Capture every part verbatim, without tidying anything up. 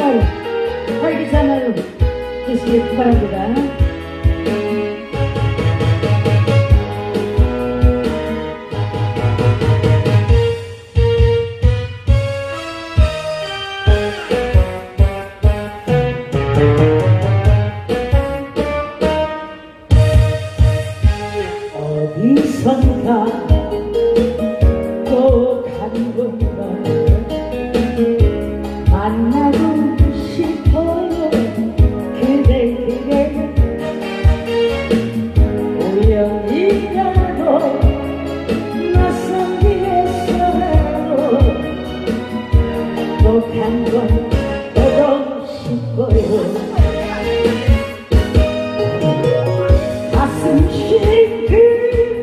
날 활기찬 되시길 바랍니다. 어디선가 또 간 건가 만나고 싶어요 그대 그대 우연이라도 낯선 길에서라도 또 간 건 보고 싶어요 가슴 쉴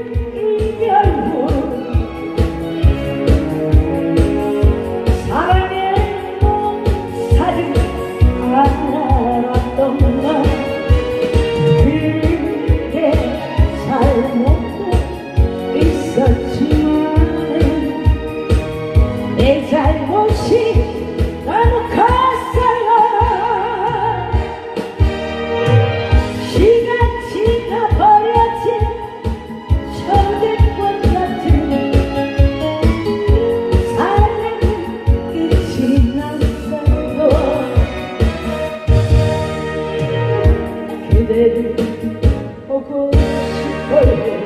내 잘못이 너무 컸어요. 시간 지나버렸지 초대권 같은 사랑은 끝이 났어요. 그대를 보고 싶어요.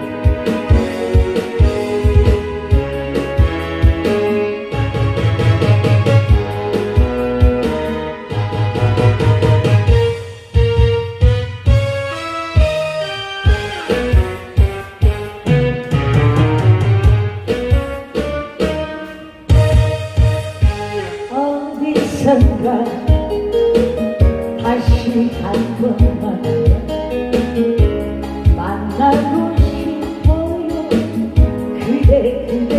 어디선가 다시 한 번만 만나고 싶어요 그대 그대